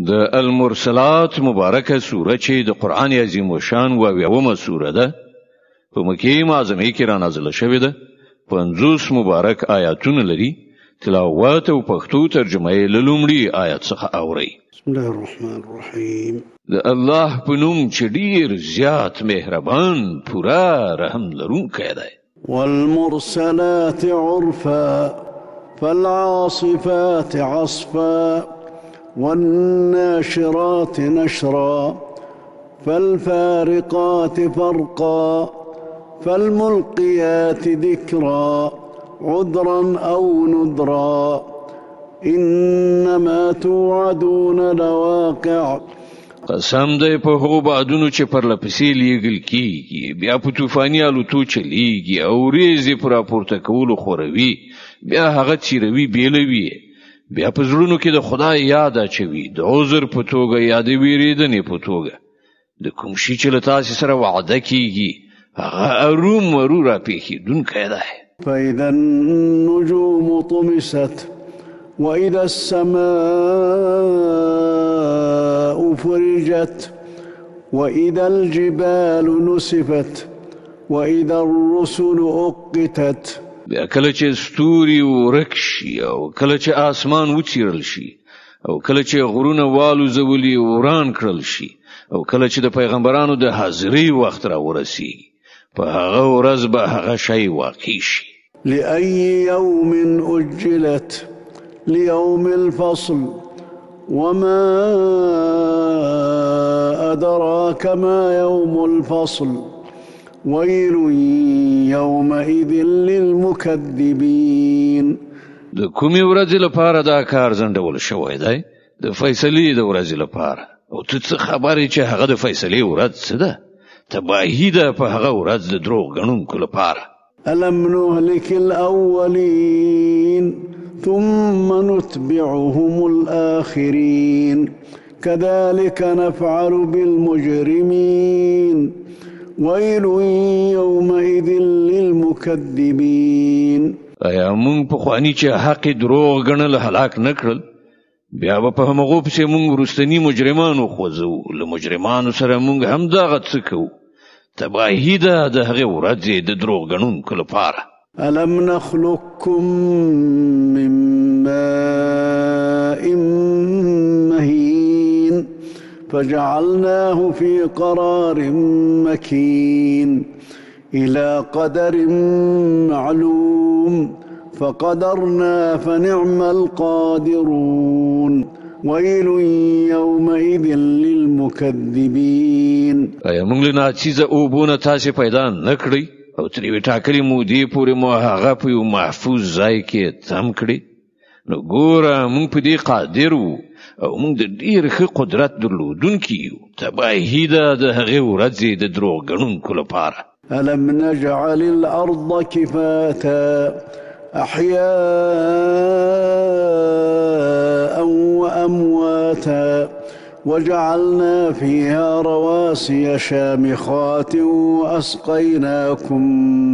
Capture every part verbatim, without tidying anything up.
د المرسلات مبارکه سوره چې د قران عظیم شان و اویاومه سوره ده په مکه معظمه کې را نازله شوې ده. پنځوس مبارک آیاتونه لري. تلاوت او پښتو ترجمه یې له لومړي آیات څخه اوري. بسم الله الرحمن الرحیم. د الله په نوم چې ډیر زیات مهربان پورا رحم لرونکی دی. والمرسلات عرفا فالعاصفات عصفا والناشرات نشرا فالفارقات فرقا فالملقيات ذكرا عذرا أو نذرا إنما توعدون لواقع. قسم دی په هغو بادونو چې پر لپسې لیږل کیږي، بیا په طوفاني الوتو چلیږي او ریزې پر راپورته کولو خوروي، بیا هغه چیروي بیلوي، بیا په زړونو کې د خدای یاد اچوي، د عذر په توګه یا د ویرېدنې په توګه. د کوم شي چې له تاسې سره وعده کیږي هغه اروم ورو راپېښېدونکی دی. فإذا النجوم طمست وإذا السماء فرجت وإذا الجبال نسفت وإذا الرسل أقتت. بیا کله چې ستوري ورک شي او کله چې آسمان وڅیرل شي او کله چې غرونه والوزولي وران کړل شي او کله چې د پیغمبرانو د حاضرۍ وخت را ورسیږي په هغه ورځ به هغه شی واقع شي. لأي يوم أجلت ليوم الفصل وما أدراك ما يوم الفصل ويل يومئذ للمكذبين. د کومې ورځې لپاره دا کار ځنډول شوی دی؟ د فیصلې د ورځې لپاره. او ته څه خبرې چې هغه د فیصلې ورځ څه ده؟ تباهي ده په هغه ورځ د دروغ ګڼونکو لپاره. ألم نهلك الأولين ثم نتبعهم الآخرين كذلك نفعل بالمجرمين ويل يومئذ للمكذبين. ایا مونږ په خواني چې حق دروغ ګڼل هلاک نکړل، بیا په همغه پسې مونږ ورستنی مجرمانو خوځو، له مجرمانو سره مونږ هم دغه څه کوو. تباهي ده د هغې ورځې د دروغ ګڼونکو لپاره. ألم نخلقكم من ماء مهين فجعلناه في قرار مكين إلى قدر معلوم فقدرنا فنعم القادرون ويل يومئذ للمكذبين. ایا موږ له ناچیزه اوبونه تاسې پیدا نه کړئ او تر یوې ټاکلې مودې پورې مو هغه په یو محفوظ ځای کې تم کړي؟ نو ګوره موږ په دې قادر وو او موږ د ډېر ښه قدرت درلودونکي یو. تباهي ده د هغې ورځې د دروغ ګڼونکو لپاره. ألم نجعل الأرض كفاتا أحياء وأمواتا وجعلنا فيها رواسي شامخات وأسقيناكم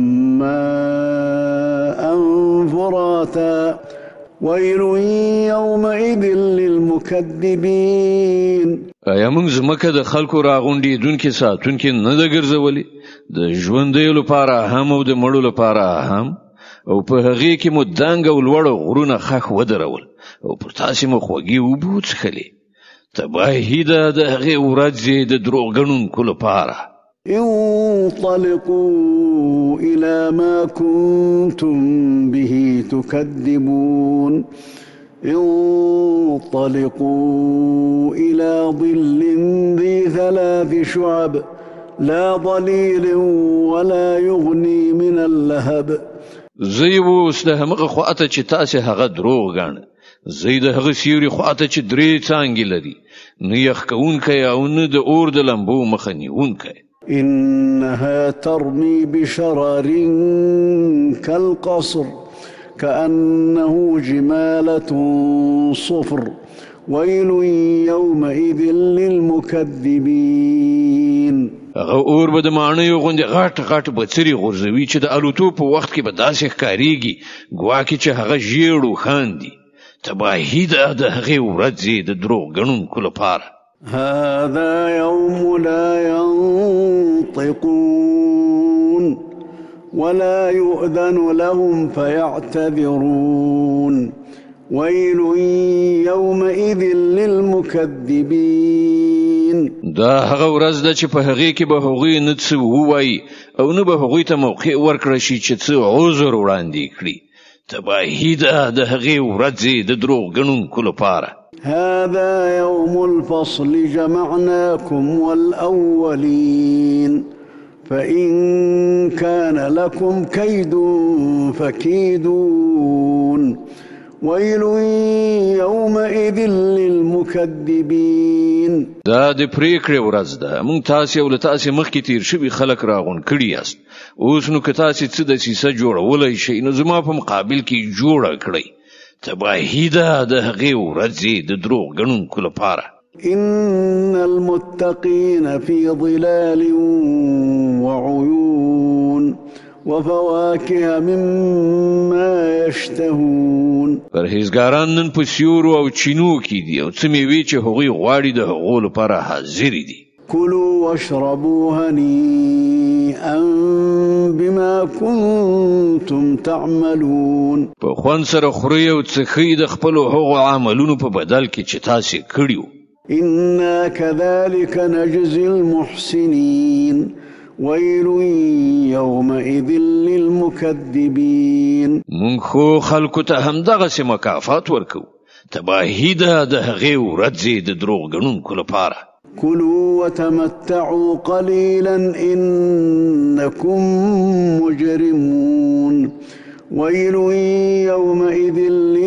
ماء فراتا ويل يومئذ للمكذبين. ایا موږ ځمکه د خلکو راغونډېدونکي ساتونکي نه ده ګرځولې؟ د ژوندیو لپاره هم او د مړو لپاره هم. او په هغې کې مو دنګ او لوړ غرونه خښ ودرول او پر تاسې مو خوږې اوبه وڅښلې. تباهي ده د هغې ورځې د دروغ ګڼونکو لپاره. انطلقوا إلى ما كنتم به تكذبون انطلقوا إلى ظل ذي ثلاث شعب لا ظليل ولا يغني من اللهب. زی اوس د همغه خواته چې تاسې هغه دروغ ګڼه، زی د هغه سیوري خواته چې درې څانګې لري، نه یخ کوونکی او نه د اور د لمبو مخه نیونکی. إنها ترمي بشرر كالقصر كأنه جمالة صفر ويل يومئذ للمكذبين. هغه اور به د ماڼیو غوندې غټ غټ بڅري غورځوي چې د الوتو په وخت کې به داسې ښکارېږي ګواکې چې هغه ژیړ او خاندي. تباهی ده د هغې ورځې د دروغ ګڼونکو لپاره. هذا يوم لا ينطقون ولا يؤذن لهم فيعتذرون ويل يومئذ للمكذبين. دا هغه ورځ ده چې په هغې کې به هغوی نه څه ووایي او نه به هغوی ته موقع ورکړه شي چې څه عذر وړاندې کړي. تباهی ده د هغې ورځې د دروغ ګڼونکو لپاره. هذا يوم الفصل جمعناكم والأولين فإن كان لكم كيد فكيدون ويل يومئذ للمكذبين. دا د پریکړې ورځ ده. موږ تاسې او له تاسې مخکې تیر شوي خلک راغونډ کړي یاست. اوس نو که تاسې څه دسیسه جوړولی شئ نو زما په مقابل کې جوړه کړئ. تباهی ده د هغې ورځې د دروغ ګڼونکو لپاره. إن المتقين في ظلال وعيون وفواكه مما يشتهون. پرهیزګاران نن په سیورو او چینو کې دي او څه میوې چې هغوی غواړي د هغو لپاره حاضرې دي. كلوا واشربوا هنيئا بما كنتم تعملون. په خوند سره خورئ او څښئ د خپلو هغو عملونو په بدل کې چې تاسې کړي وو. إنا كذلك نجزي المحسنين ويل يومئذ للمكذبين. مونږ خو خلکو ته همدغسې مکافات ورکو. تباهی ده د هغې ورځې د دروغ ګڼونکو لپاره. كلوا وتمتعوا قليلا إنكم مجرمون ويل يومئذ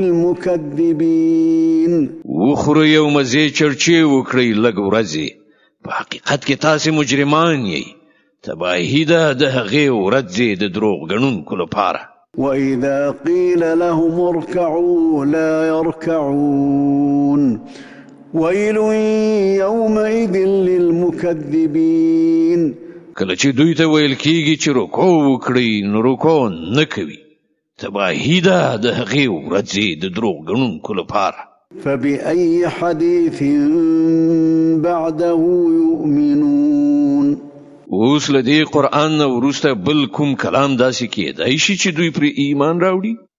للمكذبين. وخورئ او مزې چرچې وکړئ لږ ورځې. په حقیقت کې تاسې مجرمان یئ. تباهی ده د هغې ورځې د دروغ ګڼونکو لپاره. وإذا قيل لهم اركعوا لا يركعون ويل يومئذ للمكذبين. کله چې دوی ته ویل کېږي چې رکوع وکړئ نو رکوع نه کوي. تباهی ده د هغې ورځې د دروغ ګڼونکو لپاره. فبأي حديث بعده يؤمنون. اوس له دې قرآن نه وروسته بل کوم کلام داسې کېدای شي چې دوی پرې ایمان راوړي؟